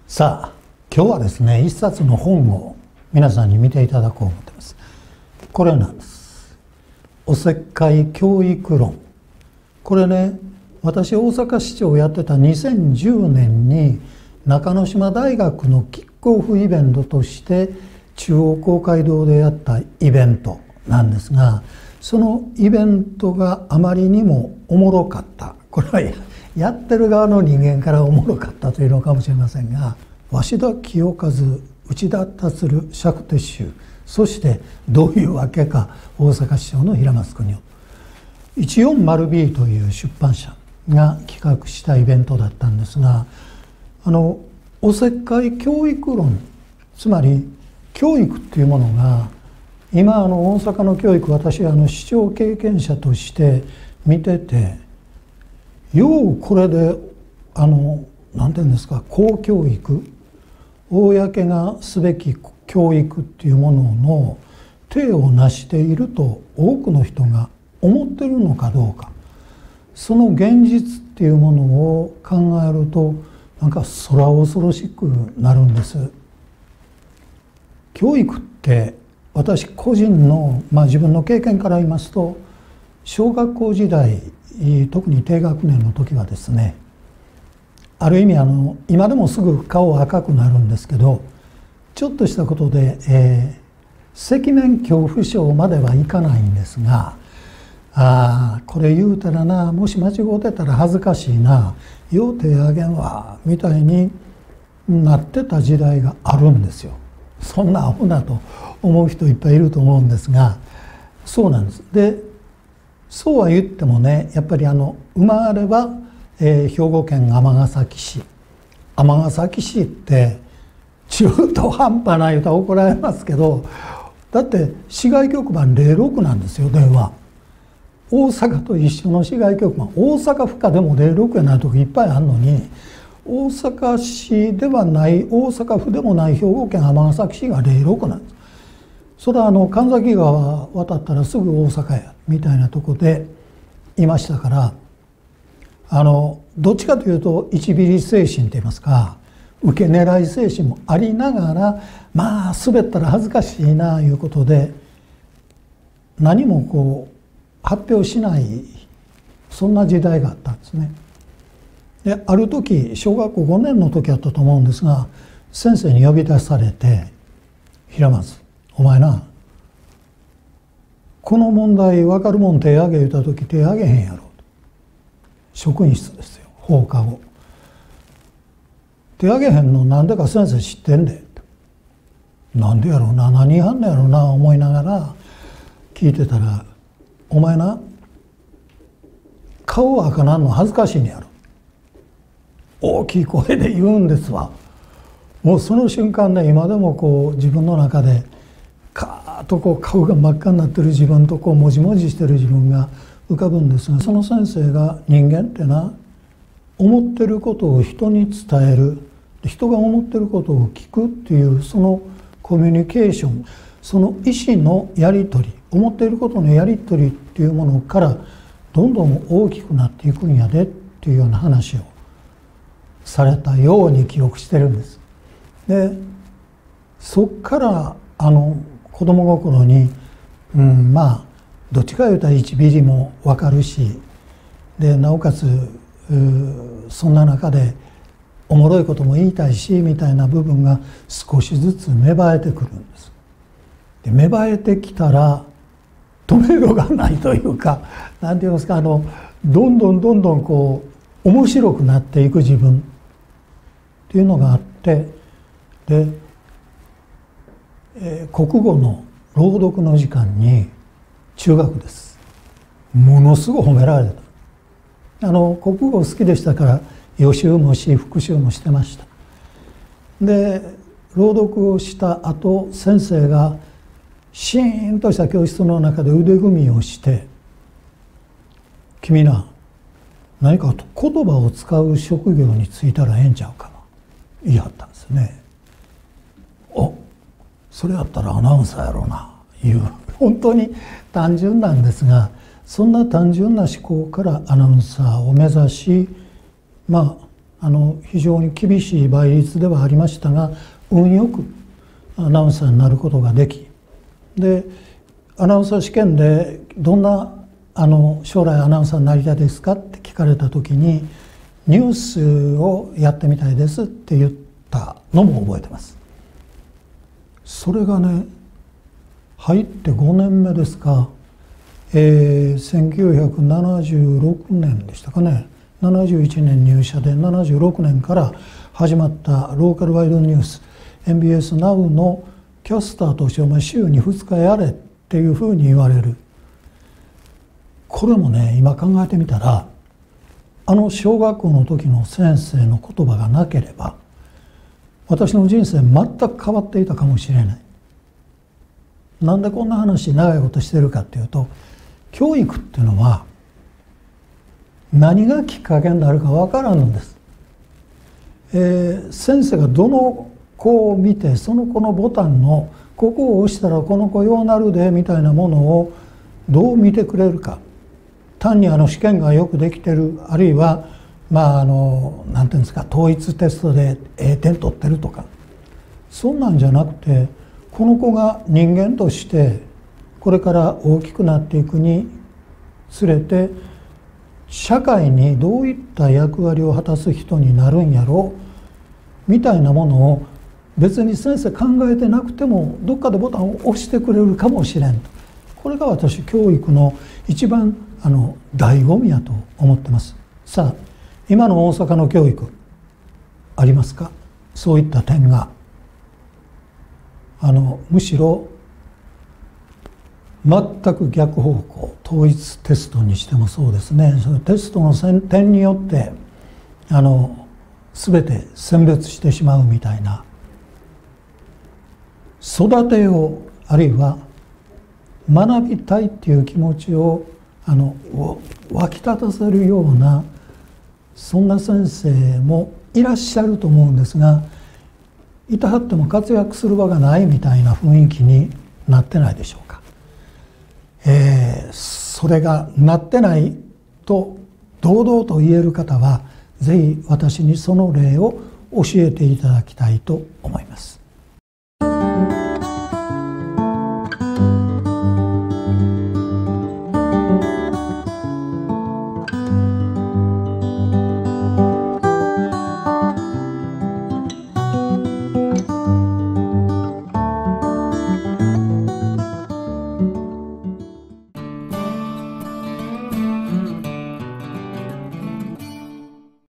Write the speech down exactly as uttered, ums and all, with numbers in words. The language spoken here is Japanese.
さあ今日はですね、一冊の本を皆さんに見ていただこうと思っています。これなんです。おせっかい教育論。これね、私大阪市長をやってたにせんじゅうねんに中之島大学のキックオフイベントとして中央公会堂でやったイベントなんですが、そのイベントがあまりにもおもろかった。これはやってる側の人間からおもろかったというのかもしれませんが、鷲田清和、内田達釈徹宗、そしてどういうわけか大阪市長の平松邦夫、いちよんまるビー という出版社が企画したイベントだったんですが、あのおせっかい教育論、つまり教育っていうものが今あの大阪の教育、私はあの市長経験者として見てて、ようこれであの何て言うんですか、公教育、公がすべき教育っていうものの体を成していると多くの人が思ってるのかどうか、その現実っていうものを考えるとなんか空恐ろしくなるんです。教育って私個人の、まあ、自分の経験から言いますと、小学校時代、特に低学年の時はですね、ある意味あの今でもすぐ顔赤くなるんですけど、ちょっとしたことで、えー、赤面恐怖症まではいかないんですが、ああこれ言うたらな、もし間違うてたら恥ずかしいな、よう手あげんわみたいになってた時代があるんですよ。そんなアホなと思う人いっぱいいると思うんですが、そうなんです。でそうは言ってもね、やっぱりあの生まれは、えー、兵庫県尼崎市。尼崎市って中途半端な言うたら怒られますけど、だって市外局番ゼロろくなんですよ、電話。大阪と一緒の市外局番、大阪府下でもゼロろくやないとこいっぱいあるのに、大阪市ではない、大阪府でもない兵庫県尼崎市がゼロろくなんです。それはあの神崎川渡ったらすぐ大阪やみたいなとこでいましたから、あのどっちかというと一ビリ精神といいますか、受け狙い精神もありながら、まあ滑ったら恥ずかしいないうことで何もこう発表しない、そんな時代があったんですね。である時小学校ごねんの時だったと思うんですが、先生に呼び出されて「平松、お前な、この問題分かるもん手挙げ言うた時手挙げへんやろ」と。職員室ですよ、放課後。手挙げへんのなんでか先生知ってんで。なんでやろうな、何やんのやろうな思いながら聞いてたら、お前な、顔赤なんの恥ずかしいんやろ。大きい声で言うんですわ。もうその瞬間ね、今でもこう自分の中でカーッとこう顔が真っ赤になってる自分とこうもじもじしてる自分が浮かぶんですが、その先生が人間ってな、思ってることを人に伝える、人が思ってることを聞くっていうそのコミュニケーション、その意思のやり取り、思っていることのやり取りっていうものからどんどん大きくなっていくんやでっていうような話をされたように記憶してるんです。でそっからあの子供心に、うん、まあどっちかいうといちビリも分かるし、でなおかつそんな中でおもろいことも言いたいしみたいな部分が少しずつ芽生えてくるんです。で芽生えてきたら止めどがないというか、何て言いますか、あのどんどんどんどんこう面白くなっていく自分っていうのがあって、で、えー、国語の朗読の時間に中学です、ものすごい褒められた。あの国語好きでしたから予習もし復習もしてました。で朗読をした後、先生がシーンとした教室の中で腕組みをして「君な、何か言葉を使う職業に就いたらええんちゃうかな」言い張ったんですね。お、それやったらアナウンサーやろうないう本当に単純なんですが、そんな単純な思考からアナウンサーを目指し、まああの非常に厳しい倍率ではありましたが、運よくアナウンサーになることができ、でアナウンサー試験でどんなあの将来アナウンサーになりたいですかって聞かれた時に、ニュースをやってみたいですって言ったのも覚えてます。それがね、入ってごねんめですか、えー、せんきゅうひゃくななじゅうろくねんでしたかね、ななじゅういちねん入社でななじゅうろくねんから始まったローカルワイドニュース エヌビーエス ナウのキャスターとしてお前週にふつかやれっていうふうに言われる。これもね、今考えてみたら、あの小学校の時の先生の言葉がなければ私の人生全く変わっていたかもしれない。なんでこんな話長いことしてるかっていうと、教育っていうのは何がきっかけになるか分からんのです。えー、先生がどの子を見て、その子のボタンのここを押したらこの子ようなるでみたいなものをどう見てくれるか。単にあの試験がよくできてる、あるいはまああのなんていうんですか、統一テストでええ点取ってるとか、そんなんじゃなくて、この子が人間としてこれから大きくなっていくにつれて社会にどういった役割を果たす人になるんやろうみたいなものを、別に先生考えてなくてもどっかでボタンを押してくれるかもしれんと。これが私教育の一番あの醍醐味やと思ってます。さあ、今の大阪の教育ありますか、そういった点が。あのむしろ全く逆方向、統一テストにしてもそうですね、そのテストの点によってあの全て選別してしまうみたいな、育てよう、あるいは学びたいっていう気持ちをあの湧き立たせるような、そんな先生もいらっしゃると思うんですが、いたはっても活躍する場がないみたいな雰囲気になってないでしょうか。えー、それがなってないと堂々と言える方は、ぜひ私にその例を教えていただきたいと思います。